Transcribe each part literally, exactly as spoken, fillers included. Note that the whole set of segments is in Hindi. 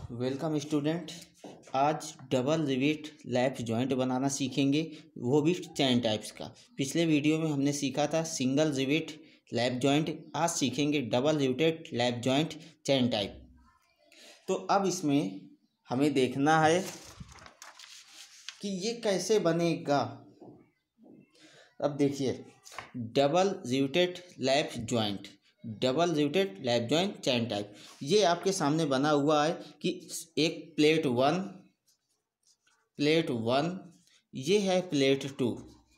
Welcome student. आज डबल रिवेट लैप जॉइंट बनाना सीखेंगे, वो भी चैन टाइप्स का। पिछले वीडियो में हमने सीखा था सिंगल रिवेट लैप जॉइंट, आज सीखेंगे double riveted lap joint chain type. तो अब इसमें हमें देखना है कि ये कैसे बनेगा। अब देखिए, double riveted lap joint double riveted lap joint chain type, ये आपके सामने बना हुआ है कि एक प्लेट वन, प्लेट वन, ये है plate two,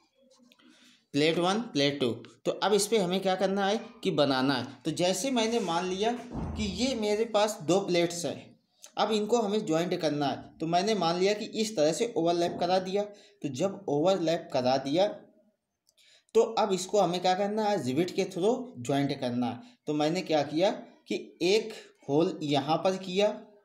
plate one, plate two. तो अब इस पर हमें क्या करना है कि बनाना है। तो जैसे मैंने मान लिया कि ये मेरे पास दो प्लेट्स हैं, अब इनको हमें ज्वाइंट करना है। तो मैंने मान लिया कि इस तरह से ओवरलैप करा दिया। तो जब ओवरलैप करा दिया तो अब इसको हमें क्या करना है, रिवेट के थ्रू ज्वाइंट करना है। तो मैंने क्या किया कि एक होल यहाँ पर किया,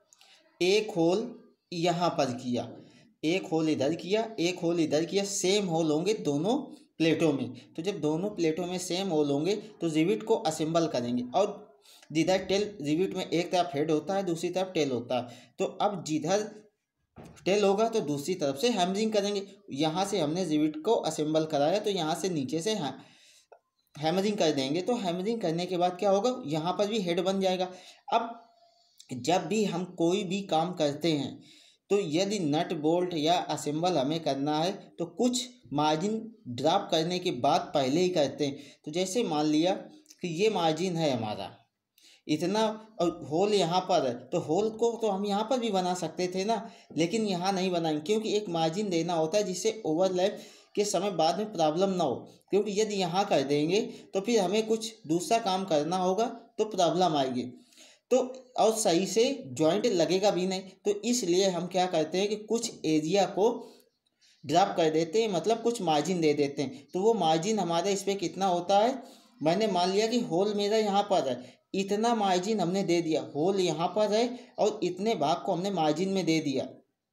एक होल यहाँ पर किया, एक होल इधर किया, एक होल इधर किया। सेम होल होंगे दोनों प्लेटों में। तो जब दोनों प्लेटों में सेम होल होंगे तो रिवेट को असेंबल करेंगे। और जिधर टेल रिवेट में एक तरफ हेड होता है, दूसरी तरफ टेल होता है। तो अब जिधर टेल होगा तो दूसरी तरफ से हैमरिंग करेंगे। यहाँ से हमने रिवेट को असेंबल कराया, तो यहाँ से नीचे से हैमरिंग कर देंगे। तो हैमरिंग करने के बाद क्या होगा, यहाँ पर भी हेड बन जाएगा। अब जब भी हम कोई भी काम करते हैं तो यदि नट बोल्ट या असेंबल हमें करना है तो कुछ मार्जिन ड्रॉप करने के बाद पहले ही करते हैं। तो जैसे मान लिया कि ये मार्जिन है हमारा इतना, और होल यहाँ पर है, तो होल को तो हम यहाँ पर भी बना सकते थे ना, लेकिन यहाँ नहीं बनाएंगे क्योंकि एक मार्जिन देना होता है जिससे ओवरलैप के समय बाद में प्रॉब्लम ना हो। क्योंकि यदि यहाँ कर देंगे तो फिर हमें कुछ दूसरा काम करना होगा तो प्रॉब्लम आएगी, तो और सही से जॉइंट लगेगा भी नहीं। तो इसलिए हम क्या करते हैं कि कुछ एरिया को ड्रॉप कर देते हैं, मतलब कुछ मार्जिन दे देते हैं। तो वो मार्जिन हमारा इस पर कितना होता है, मैंने मान लिया कि होल मेरा यहाँ पर है, इतना मार्जिन हमने दे दिया। होल यहाँ पर है और इतने भाग को हमने मार्जिन में दे दिया।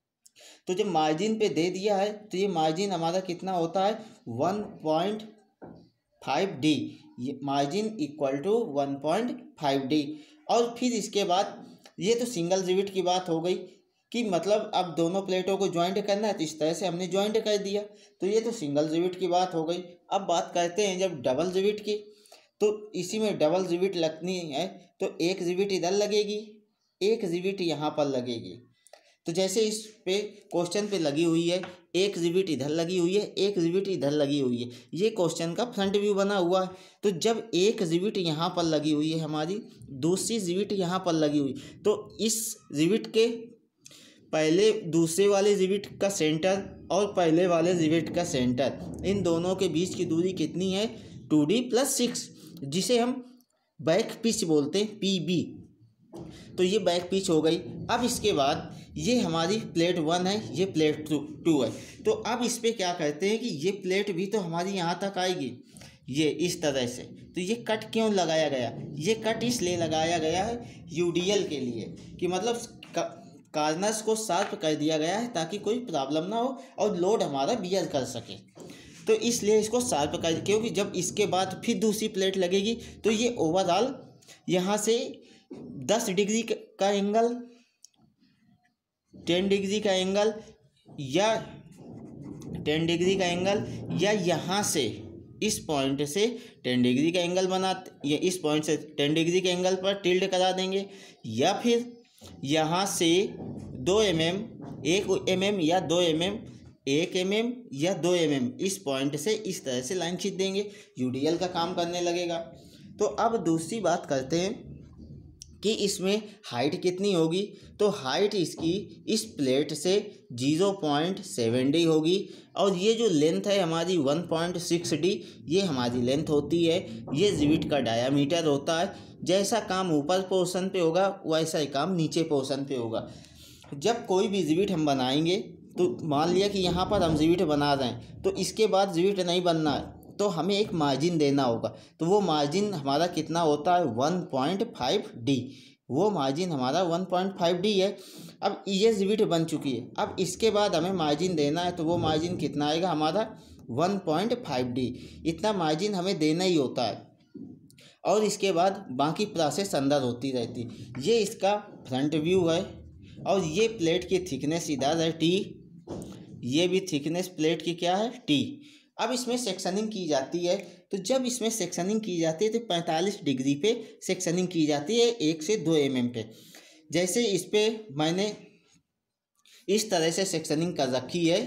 तो जब मार्जिन पे दे दिया है तो ये मार्जिन हमारा कितना होता है, वन पॉइंट फाइव डी। ये margin equal to one point five D. और फिर इसके बाद ये तो सिंगल रिवेट की बात हो गई कि मतलब अब दोनों प्लेटों को ज्वाइंट करना है, तो इस तरह से हमने ज्वाइंट कर दिया। तो ये तो सिंगल रिवेट की बात हो गई। अब बात करते हैं जब डबल रिवेट की। तो इसी में डबल रिवेट लगनी है तो एक रिवेट इधर लगेगी, एक रिवेट यहाँ पर लगेगी। तो जैसे इस पे क्वेश्चन पे लगी हुई है, एक रिवेट इधर लगी हुई है, एक रिवेट इधर लगी हुई है। ये क्वेश्चन का फ्रंट व्यू बना हुआ है। तो जब एक रिवेट यहाँ पर लगी हुई है हमारी, दूसरी रिवेट यहाँ पर लगी हुई, तो इस रिवेट के पहले दूसरे वाले रिवेट का सेंटर और पहले वाले रिवेट का सेंटर, इन दोनों के बीच की दूरी कितनी है, टू डी प्लस सिक्स, जिसे हम बैक पिच बोलते हैं, पी बी। तो ये बैक पिच हो गई। अब इसके बाद ये हमारी प्लेट वन है, ये प्लेट टू टू है। तो अब इस पर क्या करते हैं कि ये प्लेट भी तो हमारी यहाँ तक आएगी, ये इस तरह से। तो ये कट क्यों लगाया गया, ये कट इसलिए लगाया गया है यूडीएल के लिए, कि मतलब कार्नर्स को शार्प कर दिया गया है ताकि कोई प्रॉब्लम ना हो और लोड हमारा बियर कर सके। तो इसलिए इसको शार्प कर, क्योंकि जब इसके बाद फिर दूसरी प्लेट लगेगी तो ये ओवरऑल यहाँ से दस डिग्री का एंगल, टेन डिग्री का एंगल या टेन डिग्री का एंगल या यहाँ से इस पॉइंट से टेन डिग्री का एंगल बनाते, या इस पॉइंट से टेन डिग्री के एंगल पर टिल्ड करा देंगे, या फिर यहाँ से दो एम एम, एक एम एम या दो एम एम, एक एम एम या दो एम एम, इस पॉइंट से इस तरह से लाइन खींच देंगे, यूडीएल का काम करने लगेगा। तो अब दूसरी बात करते हैं कि इसमें हाइट कितनी होगी। तो हाइट इसकी इस प्लेट से ज़ीरो पॉइंट सेवन डी होगी, और ये जो लेंथ है हमारी वन पॉइंट सिक्स डी, ये हमारी लेंथ होती है। ये रिवेट का डायामीटर होता है। जैसा काम ऊपर पोर्शन पे होगा वैसा ही काम नीचे पोर्शन पे होगा। जब कोई भी रिवेट हम बनाएंगे तो मान लिया कि यहाँ पर हम रिवेट बना रहे हैं, तो इसके बाद रिवेट नहीं बनना है तो हमें एक मार्जिन देना होगा। तो वो मार्जिन हमारा कितना होता है, वन पॉइंट फाइव डी। वो मार्जिन हमारा वन पॉइंट फाइव डी है। अब ये रिवेट बन चुकी है, अब इसके बाद हमें मार्जिन देना है, तो वो मार्जिन कितना आएगा हमारा, वन पॉइंट फाइव डी। इतना मार्जिन हमें देना ही होता है। और इसके बाद बाकी प्रोसेस अंदर होती रहती। ये इसका फ्रंट व्यू है। और ये प्लेट की थिकनेस इधर है टी, ये भी थिकनेस प्लेट की क्या है टी। अब इसमें सेक्शनिंग की जाती है, तो जब इसमें सेक्शनिंग की जाती है तो पैंतालीस डिग्री पे सेक्शनिंग की जाती है एक से दो एम एम पे। जैसे इस पे मैंने इस तरह से सेक्शनिंग कर रखी है,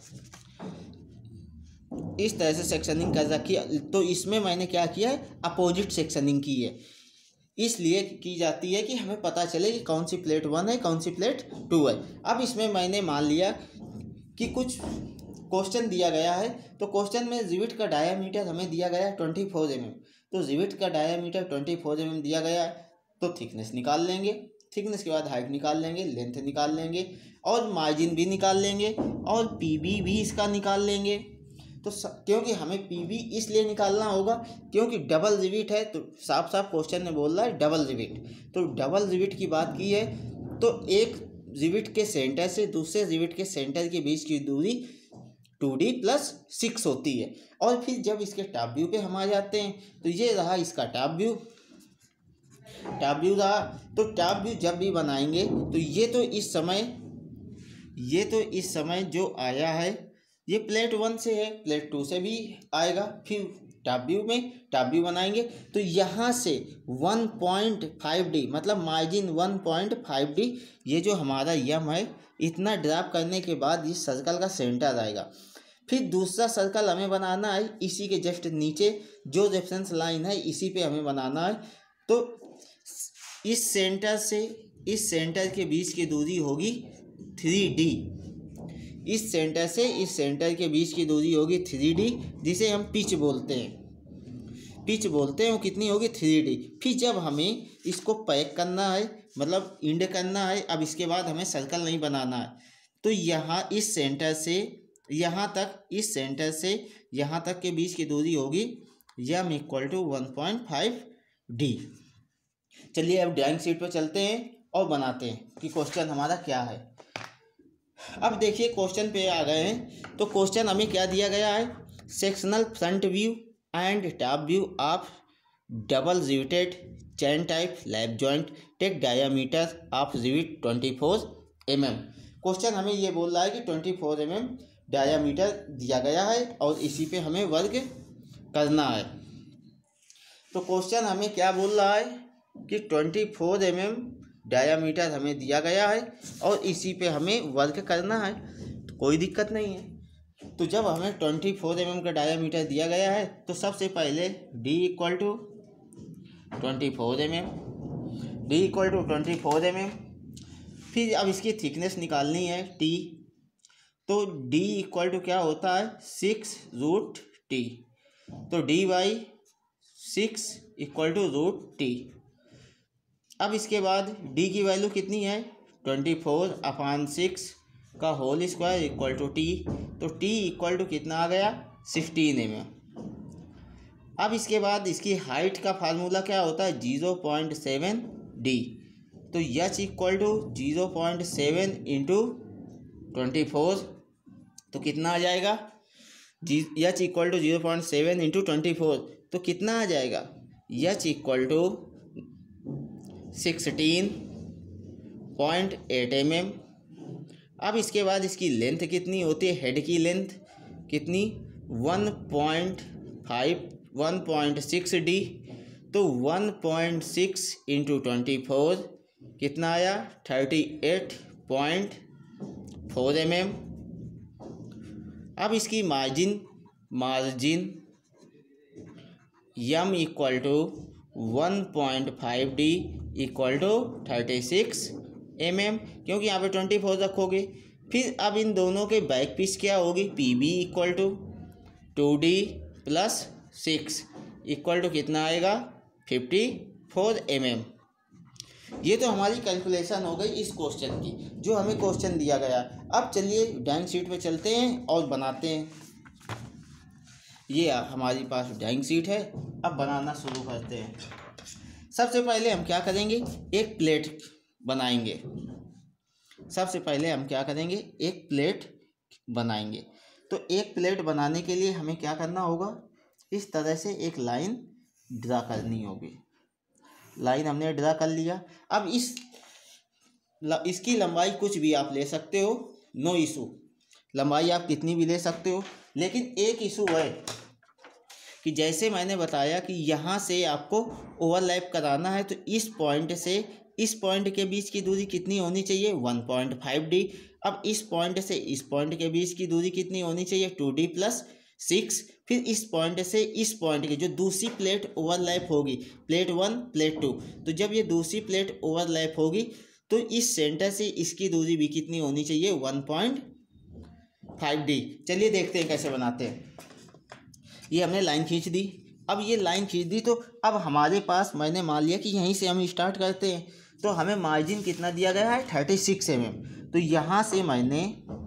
इस तरह से सेक्शनिंग कर रखी है, तो इसमें मैंने क्या किया है अपोजिट सेक्शनिंग की है। इसलिए की जाती है कि हमें पता चले कि कौन सी प्लेट वन है कौन सी प्लेट टू है। अब इसमें मैंने मान लिया कि कुछ क्वेश्चन दिया गया है, तो क्वेश्चन में रिवेट का डायामीटर हमें दिया गया है ट्वेंटी फोर एम एम, तो रिवेट का diameter twenty four M M दिया गया है, तो थिकनेस निकाल लेंगे, थिकनेस के बाद हाइट निकाल लेंगे, लेंथ निकाल लेंगे और मार्जिन भी निकाल लेंगे और पी बी भी इसका निकाल लेंगे। तो क्योंकि हमें पी बी इसलिए निकालना होगा क्योंकि डबल रिवेट है, तो साफ साफ क्वेश्चन में बोल रहा है डबल रिवेट, तो डबल रिवेट की बात की है तो एक रिवेट के सेंटर से दूसरे रिवेट के सेंटर के बीच की दूरी टू डी प्लस सिक्स होती है। और फिर जब इसके टॉप व्यू पे हम आ जाते हैं तो ये रहा इसका टॉप व्यू, टॉप व्यू रहा, तो टॉप व्यू जब भी बनाएंगे तो ये तो इस समय ये तो इस समय जो आया है ये प्लेट वन से है, प्लेट टू से भी आएगा, फिर टॉप व्यू में टॉप व्यू बनाएंगे तो यहाँ से वन पॉइंट फाइव डी मतलब margin one point five D ये जो हमारा यम है इतना ड्रॉप करने के बाद इस सर्कल का सेंटर आएगा। फिर दूसरा सर्कल हमें बनाना है इसी के जस्ट नीचे जो रेफरेंस लाइन है इसी पे हमें बनाना है, तो इस सेंटर से इस सेंटर के बीच की दूरी होगी थ्री डी, इस सेंटर से इस सेंटर के बीच की दूरी होगी थ्री डी जिसे हम पिच बोलते हैं, पिच बोलते हैं, वो कितनी होगी थ्री डी। फिर जब हमें इसको पैक करना है मतलब इंड करना है, अब इसके बाद हमें सर्कल नहीं बनाना है, तो यहाँ इस सेंटर से यहाँ तक इस सेंटर से यहाँ तक के बीच की दूरी होगी M equal to one point five D. चलिए अब ड्राइंग शीट पर चलते हैं और बनाते हैं कि क्वेश्चन हमारा क्या है। अब देखिए क्वेश्चन पे आ गए हैं, तो क्वेश्चन हमें क्या दिया गया है, sectional front view and top view of double riveted chain type lap joint take diameter of rivet twenty four M M. Question हमें ये बोल रहा है कि twenty four M M diameter दिया गया है और इसी पे हमें वर्क करना है। तो क्वेश्चन हमें क्या बोल रहा है कि twenty four M M diameter हमें दिया गया है और इसी पे हमें वर्क करना है, तो कोई दिक्कत नहीं है। तो जब हमें ट्वेंटी फोर एम एम का डायामीटर दिया गया है तो सबसे पहले d equal to twenty four M M, D equal to twenty four M M. फिर अब इसकी थिकनेस निकालनी है t, तो d इक्वल टू क्या होता है सिक्स रूट टी, तो D by six equal to root T. अब इसके बाद d की वैल्यू कितनी है ट्वेंटी फोर अपान सिक्स का whole square equal to T, तो t इक्वल टू कितना आ गया सिक्सटीन एम एम। अब इसके बाद इसकी हाइट का फार्मूला क्या होता है जीरो पॉइंट सेवन डी, तो H equal to zero point seven into twenty four, तो कितना आ जाएगा जी H equal to zero point seven into twenty four, तो कितना आ जाएगा H equal to sixteen point eight M M. अब इसके बाद इसकी लेंथ कितनी होती है, हेड की लेंथ कितनी one point five one point six D, तो one point six into twenty four कितना आया thirty eight point four M M. अब इसकी margin margin M equal to one point five D equal to thirty six M M, क्योंकि यहाँ पे ट्वेंटी फोर रखोगे। फिर अब इन दोनों के बैक पीस क्या होगी P B equal to two D plus six equal to कितना आएगा फिफ्टी फोर एम एम। ये तो हमारी कैलकुलेशन हो गई इस क्वेश्चन की जो हमें क्वेश्चन दिया गया। अब चलिए ड्राइंग शीट पे चलते हैं और बनाते हैं। ये हमारे पास ड्राइंग शीट है, अब बनाना शुरू करते हैं। सबसे पहले हम क्या करेंगे एक प्लेट बनाएंगे। सबसे पहले हम क्या करेंगे एक प्लेट बनाएंगे। तो एक प्लेट बनाने के लिए हमें क्या करना होगा, इस तरह से एक लाइन ड्रा करनी होगी। लाइन हमने ड्रा कर लिया। अब इस इसकी लंबाई कुछ भी आप ले सकते हो, नो इशू, लंबाई आप कितनी भी ले सकते हो। लेकिन एक इशू है कि जैसे मैंने बताया कि यहाँ से आपको ओवरलैप कराना है, तो इस पॉइंट से इस पॉइंट के बीच की दूरी कितनी होनी चाहिए, वन पॉइंट फाइव डी। अब इस पॉइंट से इस पॉइंट के बीच की दूरी कितनी होनी चाहिए, टू डी प्लस सिक्स। फिर इस पॉइंट से इस पॉइंट की जो दूसरी प्लेट ओवरलैप होगी, प्लेट वन प्लेट टू, तो जब ये दूसरी प्लेट ओवरलैप होगी तो इस सेंटर से इसकी दूरी भी कितनी होनी चाहिए, वन पॉइंट फाइव डी। चलिए देखते हैं कैसे बनाते हैं। ये हमने लाइन खींच दी। अब ये लाइन खींच दी तो अब हमारे पास, मैंने मान लिया कि यहीं से हम स्टार्ट करते हैं, तो हमें मार्जिन कितना दिया गया है, थर्टी सिक्स एम एम। तो यहाँ से मैंने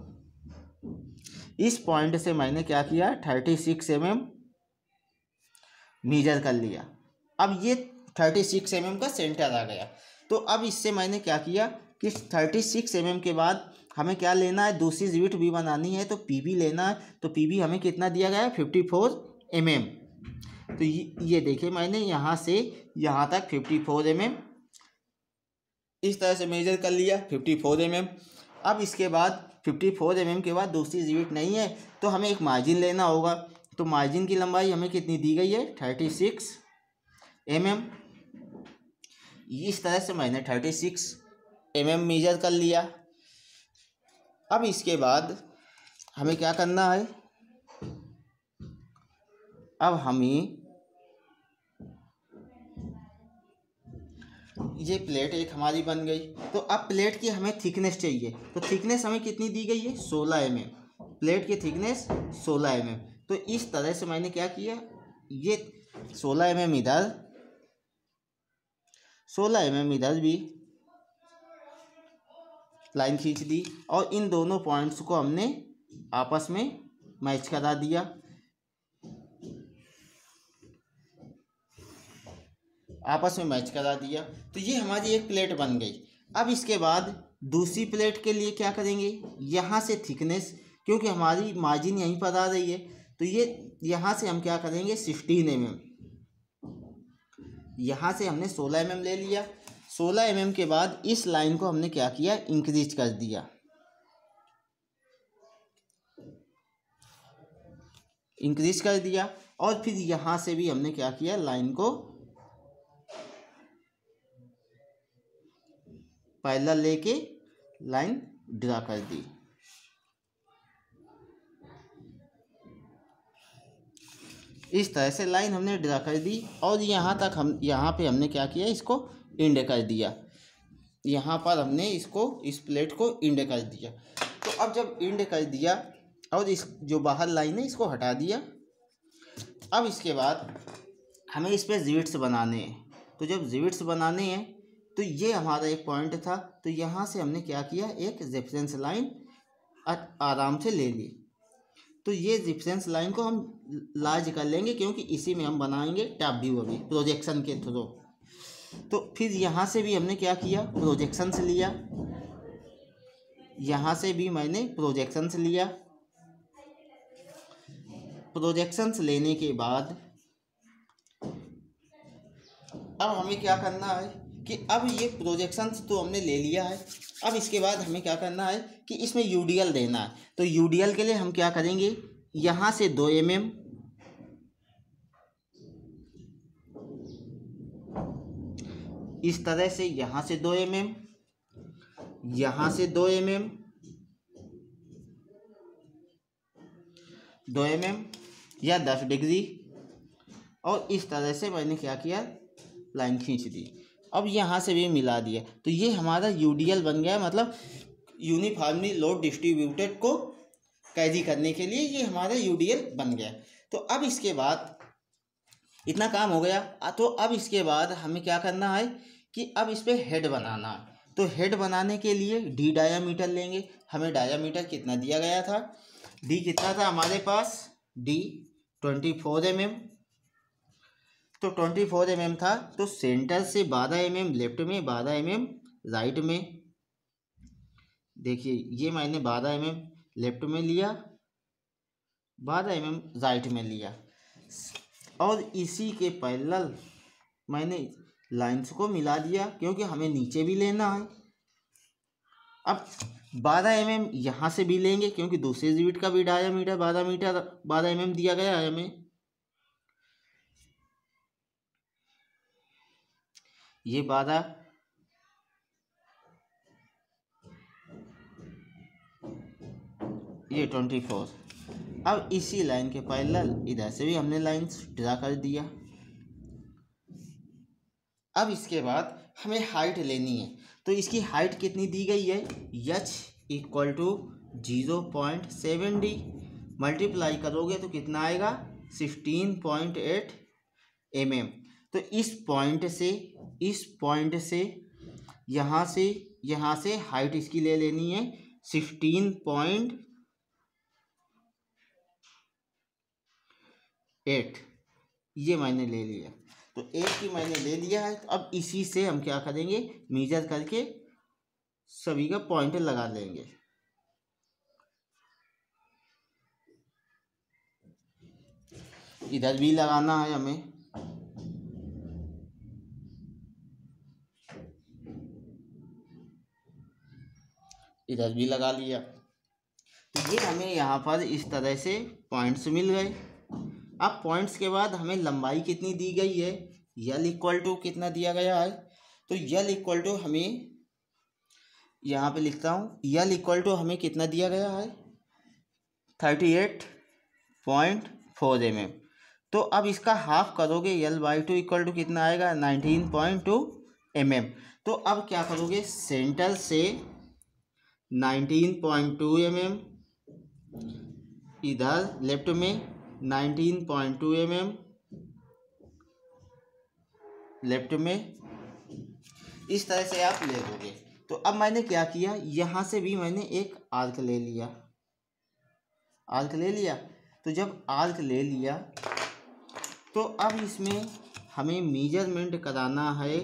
इस पॉइंट से मैंने क्या किया, thirty six M M measure कर लिया। अब ये थर्टी सिक्स एम एम का सेंटर आ गया। तो अब इससे मैंने क्या किया कि थर्टी सिक्स एम एम के बाद हमें क्या लेना है, दूसरी रिविट भी बनानी है, तो पी बी लेना है। तो पी बी हमें कितना दिया गया है, फिफ्टी फोर एम एम। तो ये ये देखिए मैंने यहाँ से यहाँ तक फिफ्टी फोर एम एम इस तरह से मेजर कर लिया, फिफ्टी फोर एम एम। अब इसके बाद फिफ्टी फोर एम एम के बाद दूसरी रिविट नहीं है, तो हमें एक मार्जिन लेना होगा। तो मार्जिन की लंबाई हमें कितनी दी गई है, थर्टी सिक्स एम एम। इस तरह से मैंने thirty six M M measure कर लिया। अब इसके बाद हमें क्या करना है, अब हमें ये प्लेट एक हमारी बन गई। तो अब प्लेट की हमें थिकनेस चाहिए, तो थिकनेस हमें कितनी दी गई है, सोलह एम एम। प्लेट की थिकनेस सोलह एम एम। तो इस तरह से मैंने क्या किया, ये सोलह एम एम इधर, सोलह एम एम इधर भी लाइन खींच दी, और इन दोनों पॉइंट्स को हमने आपस में मैच करा दिया। आपस में मैच करा दिया तो ये हमारी एक प्लेट बन गई। अब इसके बाद दूसरी प्लेट के लिए क्या करेंगे, यहाँ से थिकनेस, क्योंकि हमारी मार्जिन यहीं पर आ रही है, तो ये यहाँ से हम क्या करेंगे, सिक्सटीन एम एम। यहाँ से हमने सोलह एम एम ले लिया। सोलह एम एम के बाद इस लाइन को हमने क्या किया, इंक्रीज कर दिया, इंक्रीज कर दिया। और फिर यहाँ से भी हमने क्या किया, लाइन को पैरेलल लेके लाइन ड्रा कर दी। इस तरह से लाइन हमने ड्रा कर दी, और यहाँ तक हम यहाँ पे हमने क्या किया, इसको इंड कर दिया। यहाँ पर हमने इसको, इस प्लेट को इंड कर दिया। तो अब जब इंड कर दिया और इस जो बाहर लाइन है इसको हटा दिया, अब इसके बाद हमें इस पर रिविट्स बनाने हैं। तो जब रिविट्स बनाने हैं तो ये हमारा एक पॉइंट था, तो यहाँ से हमने क्या किया, एक रेफरेंस लाइन आराम से ले ली। तो ये रेफरेंस लाइन को हम लार्ज कर लेंगे, क्योंकि इसी में हम बनाएंगे टॉप व्यू अभी प्रोजेक्शन के थ्रू। तो फिर यहाँ से भी हमने क्या किया, प्रोजेक्शंस लिया, यहाँ से भी मैंने प्रोजेक्शंस लिया। प्रोजेक्शंस लेने के बाद अब हमें क्या करना है कि अब ये प्रोजेक्शंस तो हमने ले लिया है, अब इसके बाद हमें क्या करना है कि इसमें यूडीएल देना है। तो यूडीएल के लिए हम क्या करेंगे, यहाँ से दो एम एम, इस तरह से यहाँ से दो एम एम, यहाँ से दो एम एम, दो एम एम या दस डिग्री, और इस तरह से मैंने क्या किया, लाइन खींच दी। अब यहाँ से भी मिला दिया। तो ये हमारा यूडीएल बन गया, मतलब यूनिफॉर्मली लोड डिस्ट्रीब्यूटेड को कैरी करने के लिए ये हमारा यूडीएल बन गया। तो अब इसके बाद इतना काम हो गया। तो अब इसके बाद हमें क्या करना है कि अब इस पर हेड बनाना है। तो हेड बनाने के लिए डी डायामीटर लेंगे। हमें डायामीटर कितना दिया गया था, डी कितना था हमारे पास, D twenty four M M. तो ट्वेंटी फोर एम एम था, तो सेंटर से बारह एम एम लेफ्ट में, बारह एम एम राइट में। देखिए ये मैंने बारह एम एम लेफ्ट में लिया, बारह एम एम राइट में लिया, और इसी के पैरेलल मैंने लाइंस को मिला दिया, क्योंकि हमें नीचे भी लेना है। अब बारह एम एम यहाँ से भी लेंगे क्योंकि दूसरे रिवेट का भी डायामीटर बारह मीटर बारह एम एम दिया गया है हमें। ये बारह ये ट्वेंटी फोर। अब इसी लाइन के पैरेलल इधर से भी हमने लाइंस ड्रा कर दिया। अब इसके बाद हमें हाइट लेनी है, तो इसकी हाइट कितनी दी गई है, H equal to zero point seven D, multiply करोगे तो कितना आएगा sixteen point eight M M. तो इस पॉइंट से इस पॉइंट से यहाँ से यहाँ से हाइट इसकी ले लेनी है सिक्सटीन पॉइंट एट, ये मैंने ले लिया। तो एट की मैंने ले लिया है। तो अब इसी से हम क्या करेंगे, मेजर करके सभी का पॉइंट लगा लेंगे। इधर भी लगाना है हमें, इधर भी लगा लिया। तो ये हमें यहाँ पर इस तरह से पॉइंट्स मिल गए। अब पॉइंट्स के बाद हमें लंबाई कितनी दी गई है, यल इक्वल टू कितना दिया गया है, तो यल इक्वल टू हमें यहाँ पे लिखता हूँ, यल इक्वल टू हमें कितना दिया गया है thirty eight point four M M. तो अब इसका हाफ करोगे, L by two equal to कितना आएगा nineteen point two M M. तो अब क्या करोगे, सेंटर से nineteen point two M M, इधर लेफ्ट में nineteen point two M M, left में, इस तरह से आप ले दोगे। तो अब मैंने क्या किया, यहाँ से भी मैंने एक आर्क ले लिया, आर्क ले लिया। तो जब आर्क ले लिया तो अब इसमें हमें मेजरमेंट कराना है।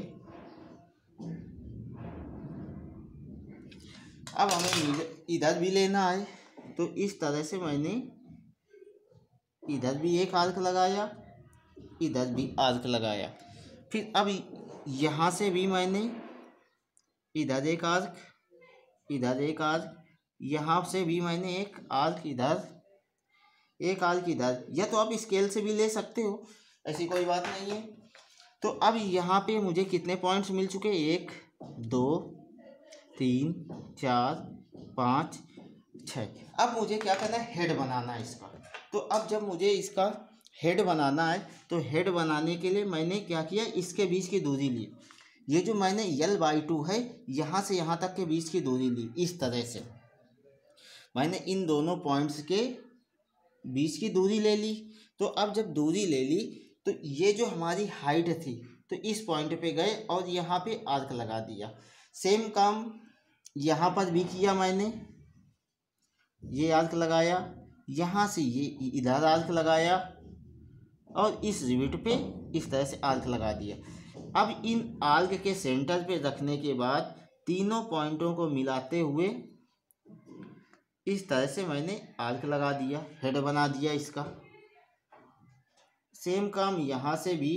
अब हमें इधर भी लेना है, तो इस तरह से मैंने इधर भी एक आर्क लगाया, इधर भी आर्क लगाया। फिर अब यहाँ से भी मैंने इधर एक आर्क, इधर एक आर्क, यहाँ से भी मैंने एक आर्क इधर, एक आर्क इधर, या तो आप स्केल से भी ले सकते हो, ऐसी कोई बात नहीं है। तो अब यहाँ पे मुझे कितने पॉइंट्स मिल चुके, एक दो तीन चार पाँच छः। अब मुझे क्या करना है, हेड बनाना है इसका। तो अब जब मुझे इसका हेड बनाना है, तो हेड बनाने के लिए मैंने क्या किया, इसके बीच की दूरी ली। ये जो मैंने यल बाई टू है, यहाँ से यहाँ तक के बीच की दूरी ली। इस तरह से मैंने इन दोनों पॉइंट्स के बीच की दूरी ले ली। तो अब जब दूरी ले ली, तो ये जो हमारी हाइट थी, तो इस पॉइंट पे गए और यहाँ पे आर्क लगा दिया। सेम काम यहाँ पर भी किया मैंने, ये आर्क लगाया, यहाँ से ये इधर आर्क लगाया और इस रिवेट पे इस तरह से आर्क लगा दिया। अब इन आर्क के सेंटर पे रखने के बाद तीनों पॉइंटों को मिलाते हुए इस तरह से मैंने आर्क लगा दिया, हेड बना दिया इसका। सेम काम यहाँ से भी,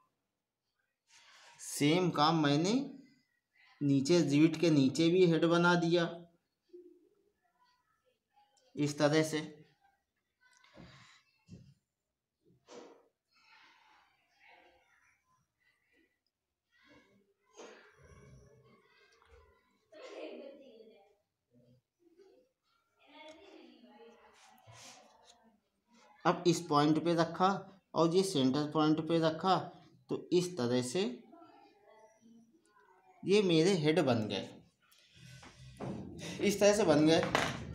सेम काम मैंने नीचे रिवेट के नीचे भी हेड बना दिया इस तरह से। अब इस पॉइंट पे रखा और ये सेंटर पॉइंट पे रखा, तो इस तरह से ये मेरे हेड बन गए, इस तरह से बन गए,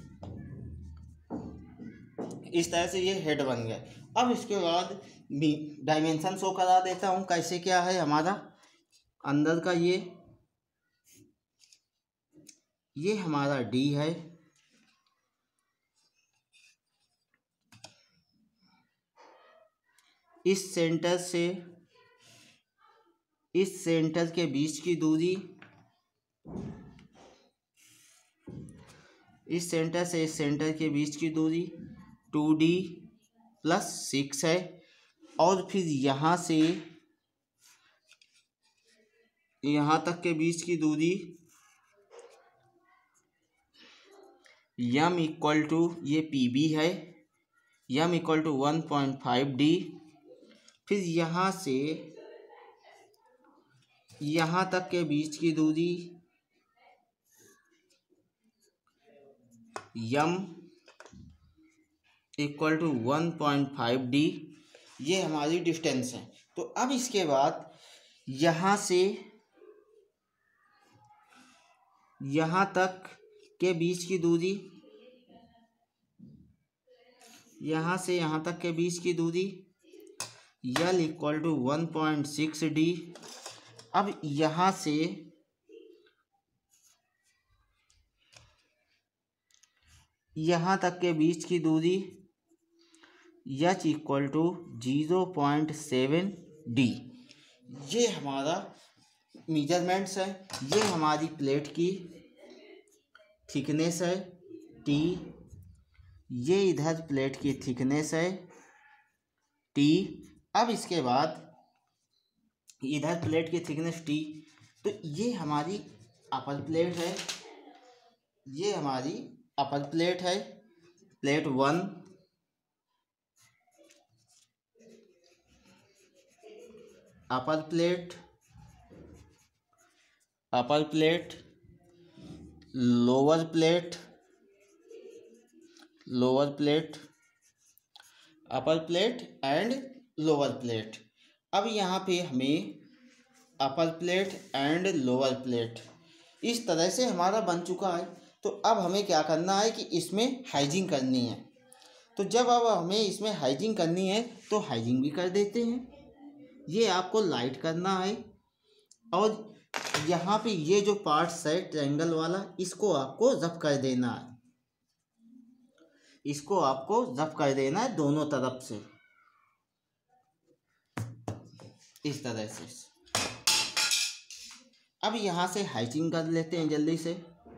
इस तरह से ये हेड बन गए। अब इसके बाद डायमेंशन शो करा देता हूँ कैसे क्या है हमारा अंदर का। ये ये हमारा डी है, इस सेंटर से इस सेंटर के बीच की दूरी, इस सेंटर से इस सेंटर के बीच की दूरी टू डी प्लस सिक्स है। और फिर यहाँ से यहाँ तक के बीच की दूरी यम इक्वल टू ये पी बी है, M equal to one point five D. फिर यहाँ से यहाँ तक के बीच की दूरी M equal to one point five D, ये हमारी डिस्टेंस है। तो अब इसके बाद यहाँ से यहाँ तक के बीच की दूरी, यहाँ से यहाँ तक के बीच की दूरी L equal to one point six D. अब यहाँ से यहाँ तक के बीच की दूरी H equal to zero point seven D. ये हमारा मेजरमेंट्स है। ये हमारी प्लेट की थिकनेस है टी, ये इधर प्लेट की थिकनेस है टी। अब इसके बाद इधर प्लेट की थिकनेस टी, तो ये हमारी अपर प्लेट है, ये हमारी अपर प्लेट है, plate one. Upper plate, upper plate, lower plate, lower plate, upper plate and lower plate. अब यहाँ पे हमें upper plate and lower plate इस तरह से हमारा बन चुका है। तो अब हमें क्या करना है कि इसमें हाइजिंग करनी है। तो जब अब हमें इसमें हाइजिंग करनी है तो हाइजिंग भी कर देते हैं। ये आपको लाइट करना है और यहाँ पे ये जो पार्ट्स है ट्रायंगल वाला, इसको आपको रफ कर देना है, इसको आपको रफ कर देना है दोनों तरफ से इस तरह से। अब यहाँ से हाइजिंग कर लेते हैं जल्दी से।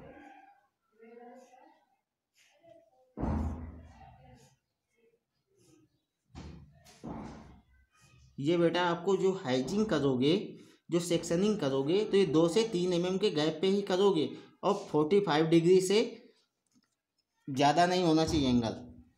ये बेटा आपको जो हाइजिंग करोगे, जो सेक्शनिंग करोगे, तो ये दो से तीन एम एम के गैप पे ही करोगे और फोर्टी फाइव डिग्री से ज़्यादा नहीं होना चाहिए एंगल।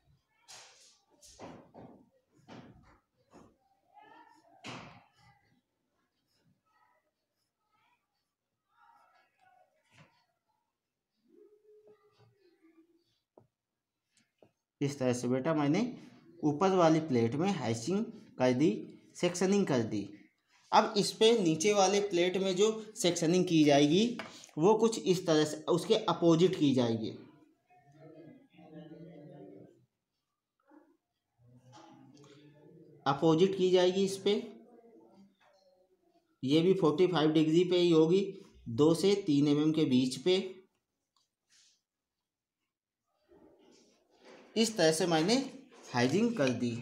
इस तरह से बेटा मैंने ऊपर वाली प्लेट में हाइजिंग कर दी, सेक्शनिंग कर दी। अब इस पे नीचे वाले प्लेट में जो सेक्शनिंग की जाएगी वो कुछ इस तरह से उसके अपोजिट की जाएगी। अपोजिट की जाएगी इस पे, ये भी फोर्टी फाइव डिग्री पे ही होगी, दो से तीन एम एम के बीच पे। इस तरह से मैंने हाइजिंग कर दी।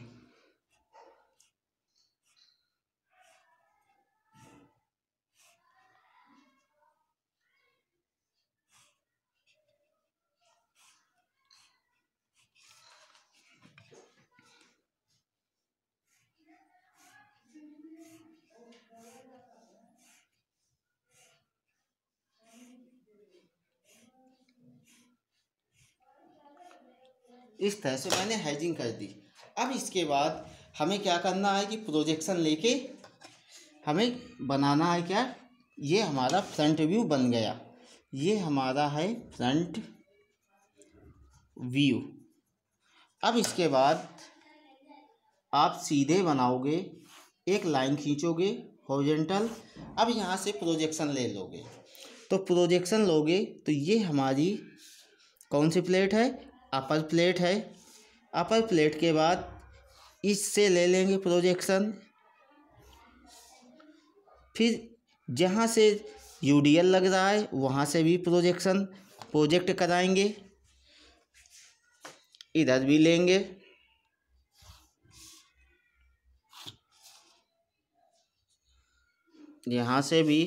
इस तरह से मैंने हाइजिंग कर दी। अब इसके बाद हमें क्या करना है कि प्रोजेक्शन लेके हमें बनाना है क्या, ये हमारा फ्रंट व्यू बन गया। ये हमारा है फ्रंट व्यू। अब इसके बाद आप सीधे बनाओगे, एक लाइन खींचोगे हॉरिजॉन्टल। अब यहाँ से प्रोजेक्शन ले लोगे, तो प्रोजेक्शन लोगे तो ये हमारी कौन सी प्लेट है, अपर प्लेट है। अपर प्लेट के बाद इससे ले लेंगे प्रोजेक्शन, फिर जहाँ से यूडीएल लग रहा है वहाँ से भी प्रोजेक्शन प्रोजेक्ट कराएंगे, इधर भी लेंगे। यहाँ से भी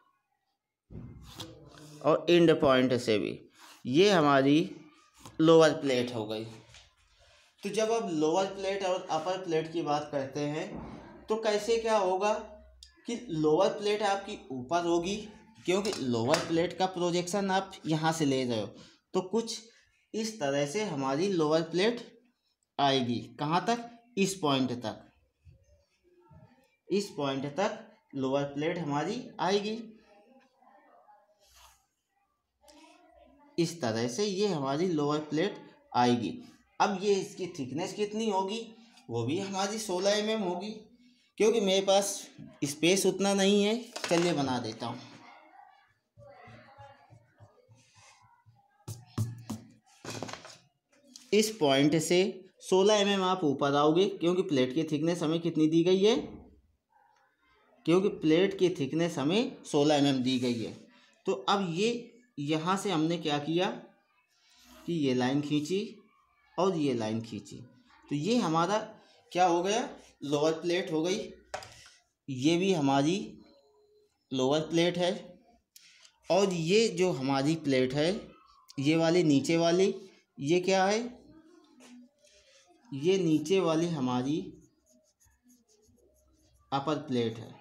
और एंड पॉइंट से भी। ये हमारी लोअर प्लेट हो गई। तो जब अब लोअर प्लेट और अपर प्लेट की बात करते हैं तो कैसे क्या होगा कि लोअर प्लेट आपकी ऊपर होगी, क्योंकि लोअर प्लेट का प्रोजेक्शन आप यहाँ से ले रहे हो, तो कुछ इस तरह से हमारी लोअर प्लेट आएगी। कहाँ तक? इस पॉइंट तक, इस पॉइंट तक लोअर प्लेट हमारी आएगी। इस तरह से ये हमारी लोअर प्लेट आएगी। अब ये इसकी थिकनेस कितनी होगी? वो भी हमारी सोलह एम एम होगी, क्योंकि मेरे पास स्पेस उतना नहीं है। चलिए बना देता हूँ। इस पॉइंट से सोलह एम एम आप ऊपर आओगे, क्योंकि प्लेट की थिकनेस हमें कितनी दी गई है? क्योंकि प्लेट की थिकनेस हमें सोलह एम एम दी गई है। तो अब ये यहाँ से हमने क्या किया कि ये लाइन खींची और ये लाइन खींची, तो ये हमारा क्या हो गया? लोअर प्लेट हो गई। ये भी हमारी लोअर प्लेट है। और ये जो हमारी प्लेट है, ये वाली नीचे वाली, ये क्या है? ये नीचे वाली हमारी अपर प्लेट है।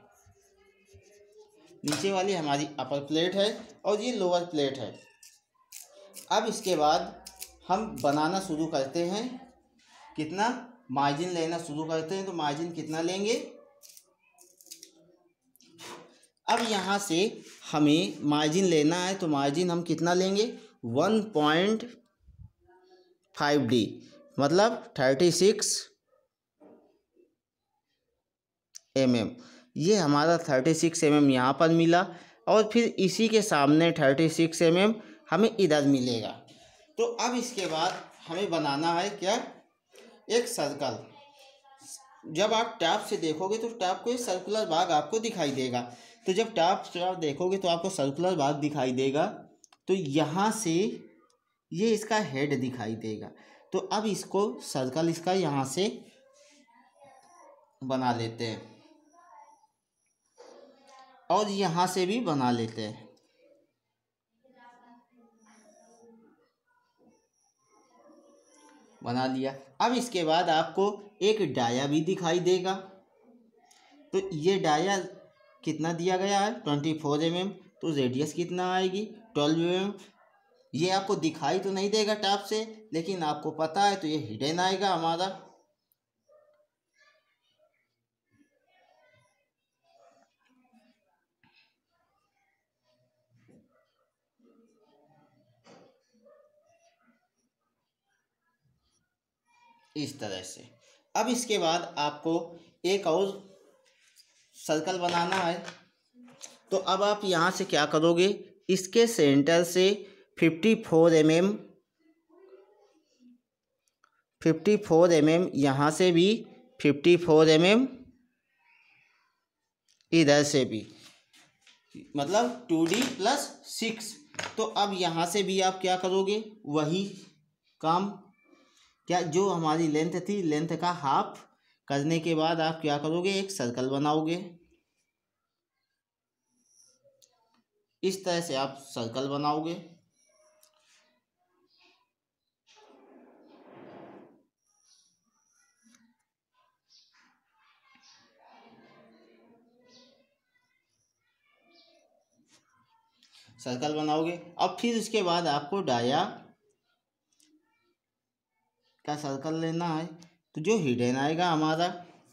नीचे वाली हमारी अपर प्लेट है और ये लोअर प्लेट है। अब इसके बाद हम बनाना शुरू करते हैं। कितना? मार्जिन लेना शुरू करते हैं। तो मार्जिन कितना लेंगे? अब यहाँ से हमें मार्जिन लेना है, तो मार्जिन हम कितना लेंगे? वन पॉइंट फाइव डी, मतलब थर्टी सिक्स एम एम। ये हमारा थर्टी सिक्स एम एम यहाँ पर मिला, और फिर इसी के सामने थर्टी सिक्स एम एम हमें इधर मिलेगा। तो अब इसके बाद हमें बनाना है क्या? एक सर्कल। जब आप टॉप से देखोगे तो टॉप को एक सर्कुलर भाग आपको दिखाई देगा। तो जब टॉप से आप देखोगे तो आपको सर्कुलर भाग दिखाई देगा। तो यहाँ से ये इसका हेड दिखाई देगा। तो अब इसको सर्कल इसका यहाँ से बना लेते हैं, और यहाँ से भी बना लेते हैं। बना लिया। अब इसके बाद आपको एक डाया भी दिखाई देगा। तो ये डाया कितना दिया गया है? Twenty four M M. तो रेडियस कितना आएगी? Twelve M M. ये आपको दिखाई तो नहीं देगा टॉप से, लेकिन आपको पता है, तो ये हिडन आएगा हमारा। इस तरह से। अब इसके बाद आपको एक और सर्कल बनाना है। तो अब आप यहाँ से क्या करोगे? इसके सेंटर से fifty four M M, fifty four M M, यहाँ से भी फिफ्टी फोर एम एम, इधर से भी, मतलब टू डी प्लस सिक्स। तो अब यहाँ से भी आप क्या करोगे? वही काम। क्या? जो हमारी लेंथ थी, लेंथ का हाफ करने के बाद आप क्या करोगे? एक सर्कल बनाओगे। इस तरह से आप सर्कल बनाओगे। सर्कल बनाओगे। अब फिर उसके बाद आपको डाया का सर्कल लेना है। तो जो हिडन आएगा हमारा,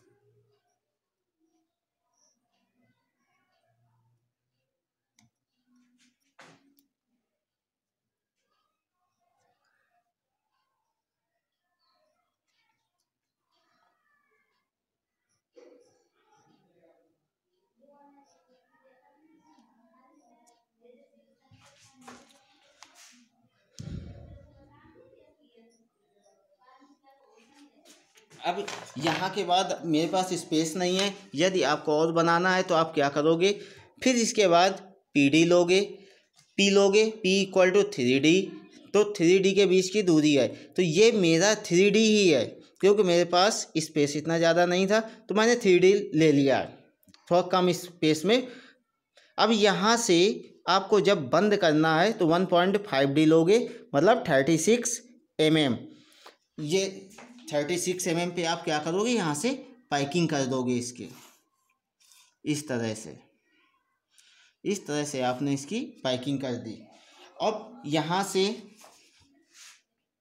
अब यहाँ के बाद मेरे पास स्पेस नहीं है। यदि आपको और बनाना है तो आप क्या करोगे? फिर इसके बाद पी डी लोगे, पी लोगे, P equal to three D. तो थ्री डी के बीच की दूरी है, तो ये मेरा थ्री डी ही है, क्योंकि मेरे पास स्पेस इतना ज़्यादा नहीं था, तो मैंने थ्री डी ले लिया थोड़ा कम स्पेस में। अब यहाँ से आपको जब बंद करना है तो वन पॉइंट फाइव डी लोगे, मतलब थर्टी सिक्स एम एम। ये थर्टी सिक्स एम एम पे आप क्या करोगे? यहाँ से पाइकिंग कर दोगे इसके, इस तरह से। इस तरह से आपने इसकी पाइकिंग कर दी। अब यहाँ से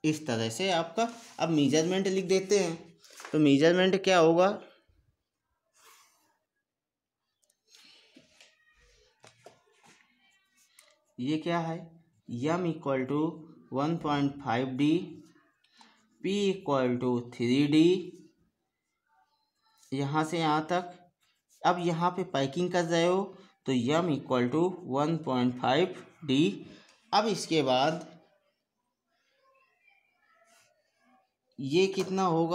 इस तरह से आपका। अब मेजरमेंट लिख देते हैं। तो मेजरमेंट क्या होगा, ये क्या है, M equal to one point five D, P equal to three D, यहाँ से यहाँ तक। अब यहाँ पे पैकिंग कर रहे हो तो M equal to one point five D. अब इसके बाद ये कितना होगा,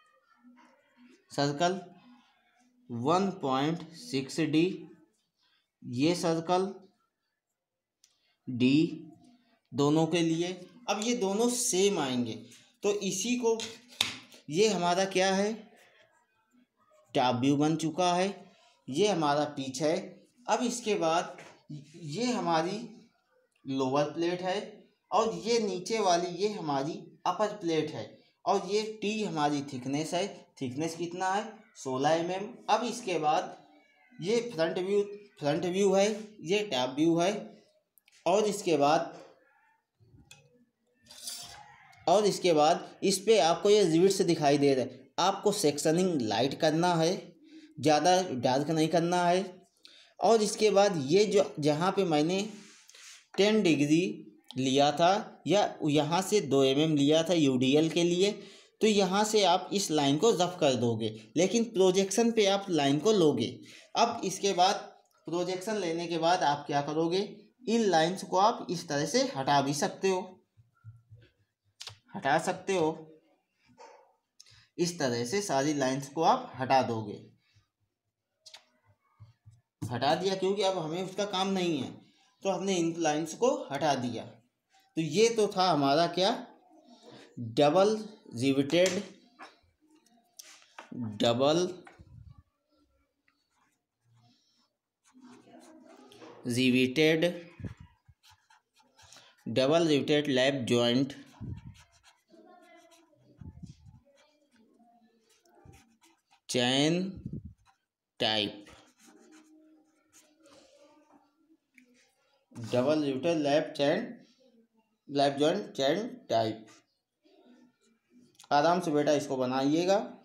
circle one point six D, ये सर्कल डी, दोनों के लिए। अब ये दोनों सेम आएंगे तो इसी को, ये हमारा क्या है, टॉप व्यू बन चुका है, ये हमारा पिच है। अब इसके बाद ये हमारी लोअर प्लेट है और ये नीचे वाली ये हमारी अपर प्लेट है और ये टी हमारी थिकनेस है। थिकनेस कितना है, सोलह एम एम। अब इसके बाद ये फ्रंट व्यू, फ्रंट व्यू है, ये टॉप व्यू है। और इसके बाद और इसके बाद इस पे आपको ये रिविट्स दिखाई दे रहे हैं। आपको सेक्शनिंग लाइट करना है, ज़्यादा डार्क नहीं करना है। और इसके बाद ये जो जहाँ पे मैंने टेन डिग्री लिया था या यहाँ से दो एम एम लिया था यू डी एल के लिए, तो यहाँ से आप इस लाइन को रफ कर दोगे, लेकिन प्रोजेक्शन पे आप लाइन को लोगे। अब इसके बाद प्रोजेक्शन लेने के बाद आप क्या करोगे, इन लाइंस को आप इस तरह से हटा भी सकते हो, हटा सकते हो इस तरह से सारी लाइंस को आप हटा दोगे। हटा दिया क्योंकि अब हमें उसका काम नहीं है, तो हमने इन लाइंस को हटा दिया। तो ये तो था हमारा क्या, double riveted double riveted double riveted lap joint chain type, double riveted lap chain lap joint chain type. आराम से बेटा इसको बनाइएगा।